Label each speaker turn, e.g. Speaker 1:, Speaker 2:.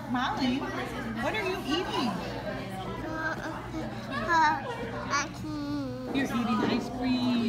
Speaker 1: Molly, what are you eating? You're eating ice cream.